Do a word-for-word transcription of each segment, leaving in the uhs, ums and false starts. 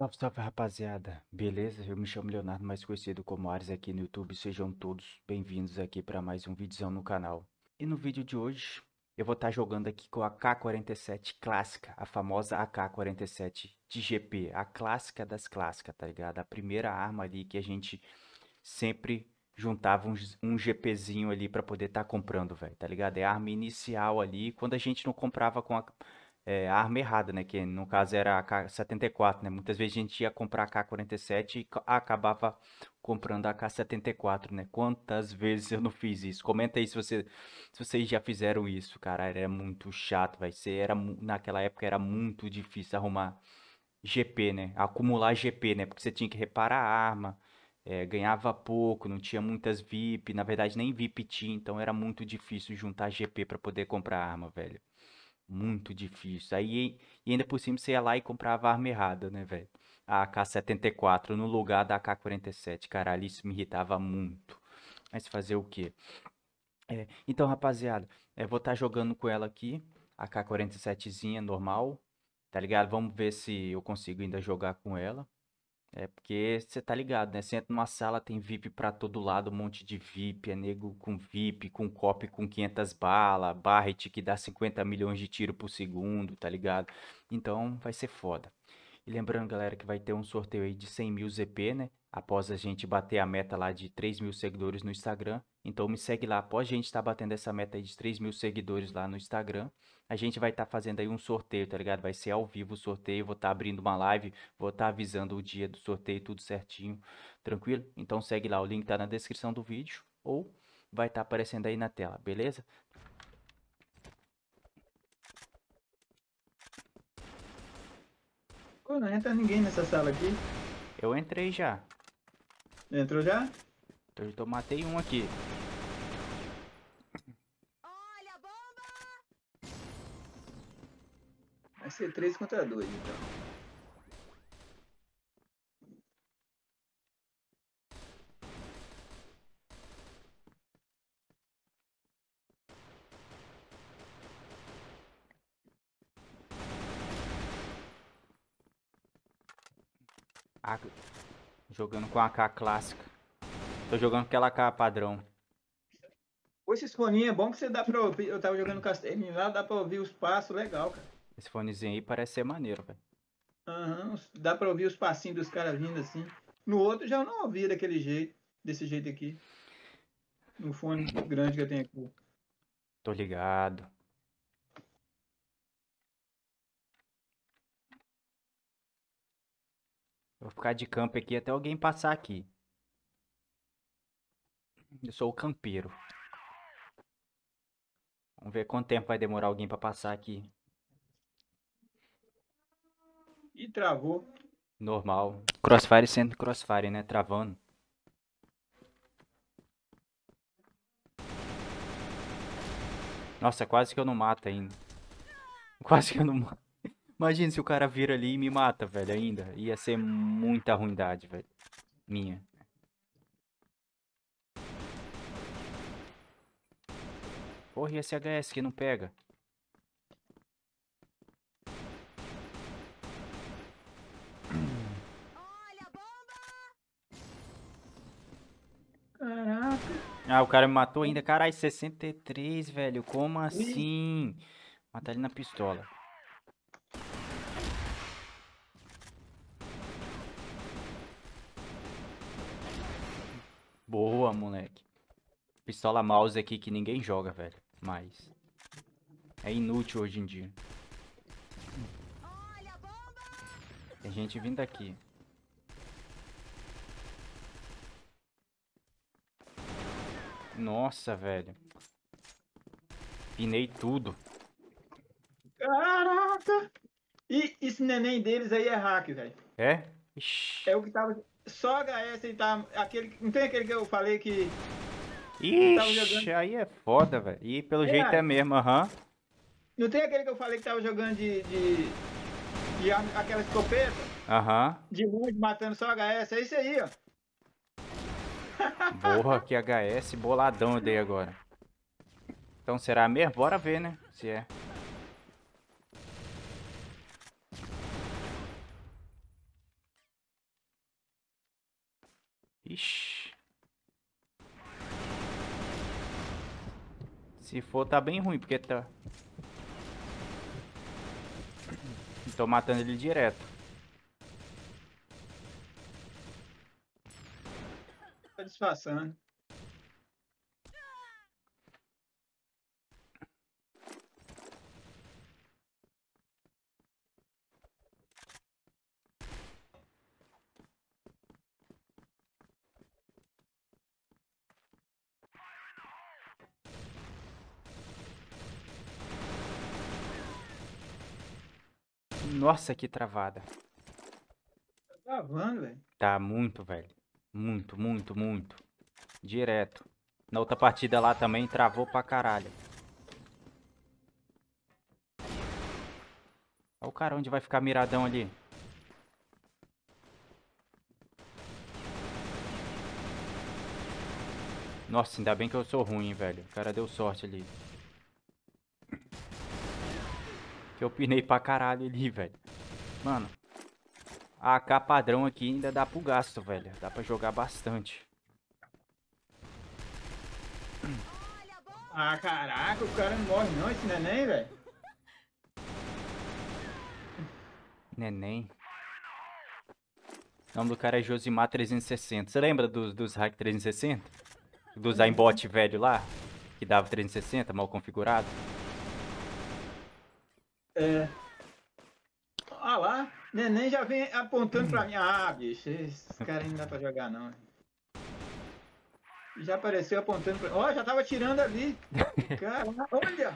Salve, salve, rapaziada. Beleza? Eu me chamo Leonardo, mais conhecido como Ares aqui no YouTube. Sejam todos bem-vindos aqui para mais um vídeozão no canal. E no vídeo de hoje, eu vou estar jogando aqui com a K quarenta e sete clássica, a famosa A K quarenta e sete de G P, a clássica das clássicas, tá ligado? A primeira arma ali que a gente sempre juntava um, um GPzinho ali para poder estar comprando, velho, tá ligado? É a arma inicial ali, quando a gente não comprava com a é, a arma errada, né? Que no caso era a K setenta e quatro, né? Muitas vezes a gente ia comprar a K quarenta e sete e ca- acabava comprando a K setenta e quatro, né? Quantas vezes eu não fiz isso? Comenta aí se você, se vocês já fizeram isso, cara. Era muito chato, vai ser. Era, mu- naquela época era muito difícil arrumar G P, né? Acumular G P, né? Porque você tinha que reparar a arma, é, ganhava pouco, não tinha muitas V I P, na verdade nem V I P tinha, então era muito difícil juntar G P pra poder comprar arma, velho. Muito difícil. Aí, e ainda por cima você ia lá e comprava a arma errada, né, velho? A AK setenta e quatro no lugar da A K quarenta e sete. Caralho, isso me irritava muito. Mas fazer o quê? É, então, rapaziada, eu vou estar jogando com ela aqui, a K quarenta e setezinha normal, tá ligado? Vamos ver se eu consigo ainda jogar com ela. É porque você tá ligado, né? Você entra numa sala, tem V I P pra todo lado, um monte de V I P, é nego com V I P, com cop com quinhentas balas, Barret que dá cinquenta milhões de tiro por segundo, tá ligado? Então vai ser foda. E lembrando, galera, que vai ter um sorteio aí de cem mil Z P, né? Após a gente bater a meta lá de três mil seguidores no Instagram. Então me segue lá. Após a gente estar batendo essa meta aí de três mil seguidores lá no Instagram, a gente vai estar fazendo aí um sorteio, tá ligado? Vai ser ao vivo o sorteio. Vou estar abrindo uma live, vou estar avisando o dia do sorteio, tudo certinho. Tranquilo? Então segue lá. O link tá na descrição do vídeo ou vai estar aparecendo aí na tela, beleza? Pô, não entra ninguém nessa sala aqui. Eu entrei já. Entrou já? Eu, eu matei um aqui. Vai ser três contra dois, então. Ah, jogando com a AK clássica. Tô jogando com aquela A K padrão. Pô, esses foninhos é bom que você dá pra ouvir. Eu tava jogando Castelinho lá, dá pra ouvir os passos, legal, cara. Esse fonezinho aí parece ser maneiro, velho. Aham, os- dá pra ouvir os passinhos dos caras vindo assim. No outro já eu não ouvi daquele jeito, desse jeito aqui. No fone grande que eu tenho aqui. Tô ligado. Vou ficar de campo aqui até alguém passar aqui. Eu sou o campeiro. Vamos ver quanto tempo vai demorar alguém pra passar aqui. E travou. Normal. Crossfire sendo crossfire, né? Travando. Nossa, quase que eu não mato ainda. Quase que eu não mato. Imagina se o cara vira ali e me mata, velho, ainda. Ia ser muita ruindade, velho. Minha. Porra, e esse H S que não pega? Caraca. Ah, o cara me matou ainda. Caralho, sessenta e três, velho. Como Ih, assim? Matar ele na pistola. Boa, moleque. Pistola mouse aqui que ninguém joga, velho. Mas é inútil hoje em dia. Tem gente vindo aqui. Nossa, velho. Pinei tudo. caraca. E esse neném deles aí é hack, velho. É? Ixi. É o que tava. Só H S ele tá. Aquele, não tem aquele que eu falei que, que tava jogando. Ixi, aí é foda, velho. E pelo jeito é É, mesmo, aham. não tem aquele que eu falei que tava jogando de, de, de arma- aquela escopeta, Aham. de longe, matando só H S, é isso aí, ó. Borra, que H S. Boladão eu dei agora. Então será mesmo? Bora ver, né? Se é. Ixi. Se for, tá bem ruim, porque tá... Tô matando ele direto. Tá disfarçando. Nossa, que travada. Tá travando, velho. Tá muito, velho. Muito, muito, muito. Direto. Na outra partida lá também travou pra caralho. Olha o cara onde vai ficar miradão ali. Nossa, ainda bem que eu sou ruim, velho. O cara deu sorte ali. Que eu pinei pra caralho ali, velho. Mano, a A K padrão aqui ainda dá pro gasto, velho. Dá pra jogar bastante. Ah, caraca, o cara não morre não, esse neném, velho. Neném. O nome do cara é Josimar trezentos e sessenta. Você lembra dos, dos hack trezentos e sessenta? Dos aimbot velho lá? Que dava trezentos e sessenta, mal configurado? É. Ah lá, neném já vem apontando pra mim. Ah, bicho, esse cara não dá pra jogar não. Já apareceu apontando pra... Ó, já tava tirando ali. Caramba, olha!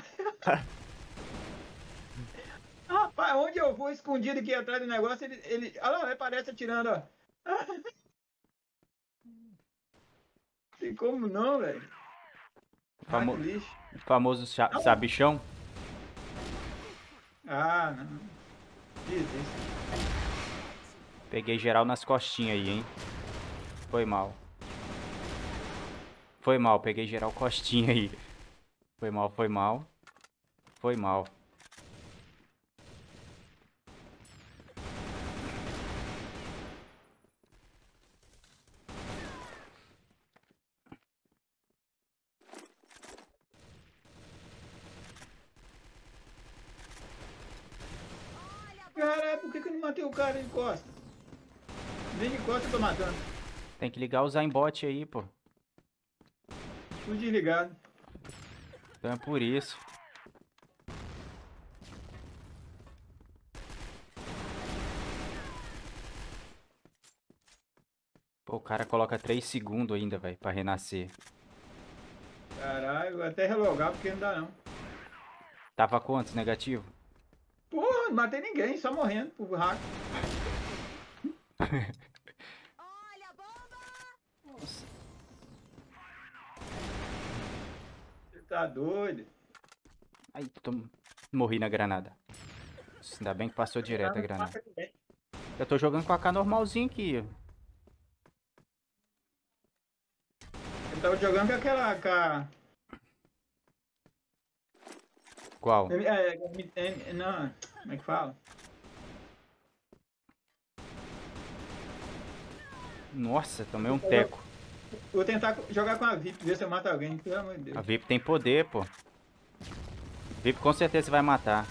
Rapaz, onde eu vou escondido aqui atrás do negócio, ele... ele... Olha lá, ele aparece atirando, ó. Tem como não, velho. Ah, Famo... que lixo. Famoso cha- sabichão. Ah, não. Fiz isso. Peguei geral nas costinhas aí, hein. Foi mal. Foi mal, peguei geral costinha aí. Foi mal, foi mal. Foi mal. Cara, por que, que eu não matei o cara de costa? Nem de costa eu tô matando. Tem que ligar os aimbot aí, pô. Fui desligado. Então é por isso. Pô, o cara coloca três segundos ainda, velho, pra renascer. Caralho, vou até relogar porque não dá não. Tava quantos negativo? Porra, não matei ninguém, só morrendo por hack. Nossa. Você tá doido? Aí, tô... morri na granada. Nossa, ainda bem que passou direto a granada. Eu tô jogando com a A K normalzinho aqui. Eu tava jogando com aquela... Com a... Qual? É, é, não, como é que fala? Nossa, tomei um teco. Vou tentar jogar com a V I P, ver se eu mato alguém, pelo amor de Deus. A V I P tem poder, pô. V I P com certeza vai matar.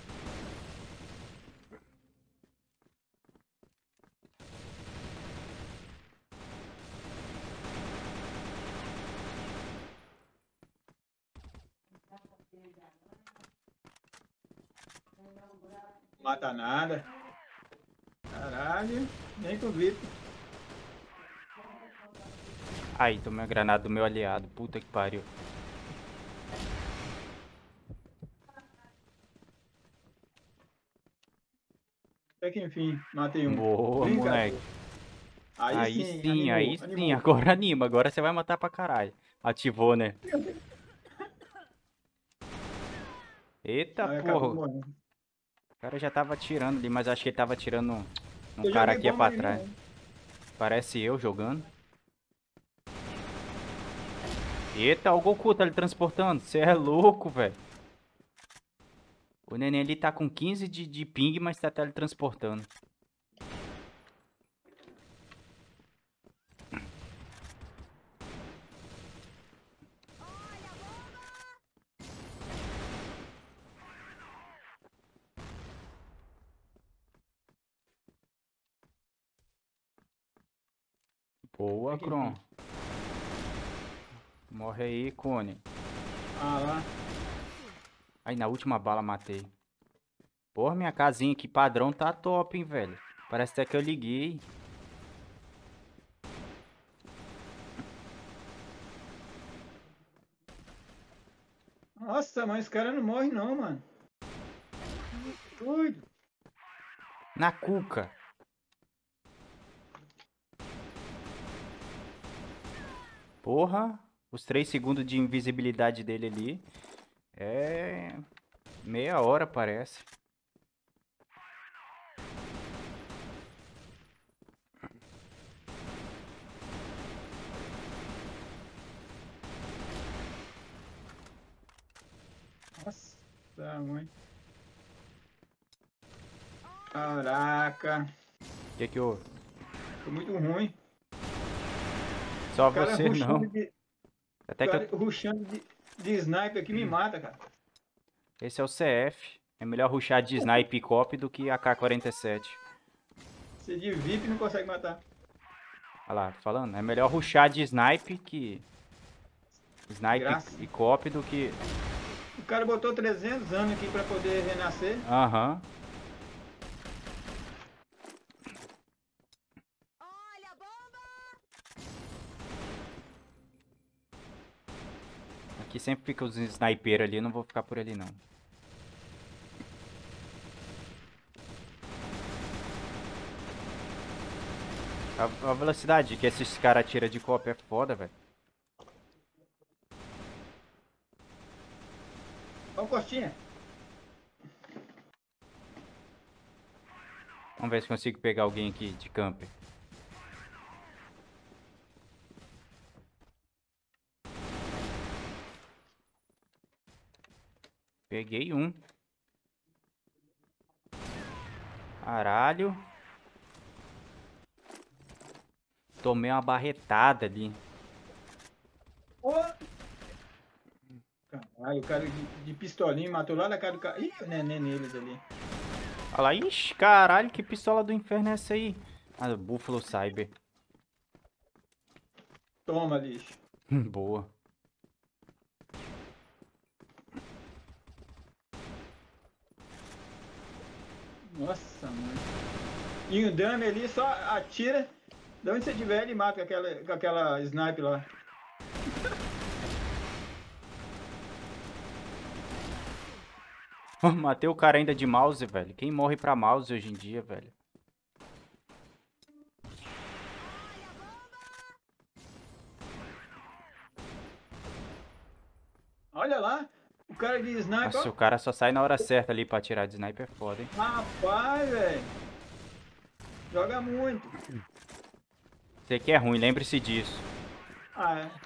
Mata nada. Caralho, nem com V I P. Aí, tomei a granada do meu aliado. Puta que pariu. Até que enfim, matei um. Boa, moleque. Aí, Aí sim, sim, animou, aí sim. animou. Agora anima. Agora você vai matar pra caralho. Ativou, né? Eita Aí porra. acabou O morrendo. cara já tava atirando ali, mas acho que ele tava atirando um, um Eu cara joguei aqui é bomba pra em trás. mim, né? Parece eu jogando. Eita, o Goku tá ele transportando. Você é louco, velho. O neném ali tá com quinze de, de ping, mas tá teletransportando. Boa, Aqui, Kron. aqui. Morre aí, Cone. Ah, lá. Aí, na última bala, matei. Porra, minha casinha aqui padrão tá top, hein, velho. Parece até que eu liguei. Nossa, mas esse cara não morre não, mano. Doido. Na cuca. Porra, os três segundos de invisibilidade dele ali. É... meia hora, parece. Nossa, mãe. Caraca. O que que houve? Foi muito ruim. Só O cara você não. rushando de, Até o que eu... cara rushando de, de sniper aqui me mata, cara. Esse é o C F. É melhor rushar de snipe cop do que A K quarenta e sete. Você de V I P não consegue matar. Olha lá, tô falando. É melhor rushar de snipe que... Snipe Graça. e cop do que... O cara botou trezentos anos aqui pra poder renascer. Aham. Aqui sempre fica os sniper ali, eu não vou ficar por ali não. A, a velocidade que esses caras atiram de cop é foda, velho. Ó o Costinha. Vamos ver se consigo pegar alguém aqui de camper. Peguei um. Caralho. Tomei uma barretada ali. Ô! Caralho, o cara de, de pistolinha matou lá na cara do cara. Ih, o neném neles ali. Olha lá, ixi, caralho, que pistola do inferno é essa aí? Ah, Buffalo Cyber. Toma, lixo. Boa. Nossa, mano. E o Dame ali só atira. De onde você tiver, ele mata com aquela, com aquela sniper lá. Matei o cara ainda de mouse, velho. Quem morre pra mouse hoje em dia, velho? Olha lá. O cara de sniper. Nossa, Ó. o cara só sai na hora certa ali pra atirar de sniper, é foda, hein? Rapaz, velho. Joga muito. Você que é ruim, lembre-se disso. Ah, é.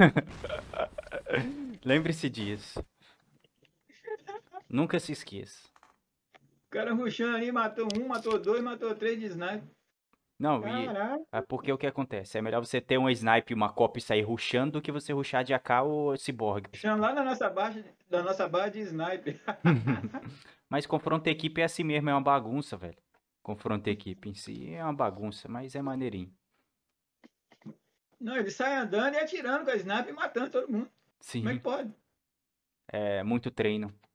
Lembre-se disso. Nunca se esqueça. O cara rushando ali, matou um, matou dois, matou três de sniper. Não, e Caraca. é porque o que acontece? É melhor você ter uma snipe e uma cop e sair rushando do que você rushar de A K ou Cyborg. Chama lá na nossa base, da nossa base de sniper. Mas confronto equipe é assim mesmo, é uma bagunça, velho. Confronto equipe em si é uma bagunça, mas é maneirinho. Não, ele sai andando e atirando com a sniper e matando todo mundo. Como é Sim, que pode? é muito treino.